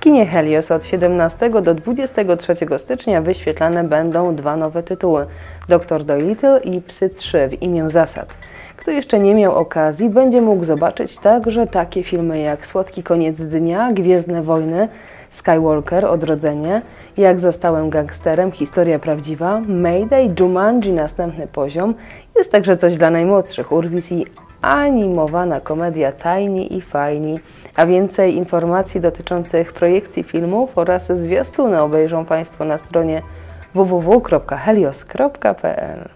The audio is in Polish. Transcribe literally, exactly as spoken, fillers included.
kinie Helios od siedemnastego do dwudziestego trzeciego stycznia wyświetlane będą dwa nowe tytuły: Doktor Dolittle i Psy trzy w imię zasad. Kto jeszcze nie miał okazji, będzie mógł zobaczyć także takie filmy jak Słodki koniec dnia, Gwiezdne wojny, Skywalker Odrodzenie, Jak zostałem gangsterem, Historia prawdziwa, Mayday, Jumanji Następny poziom. Jest także coś dla najmłodszych, Urwis i animowana komedia Tajni i fajni. A więcej informacji dotyczących projekcji filmów oraz zwiastuny obejrzą Państwo na stronie w w w kropka helios kropka p l.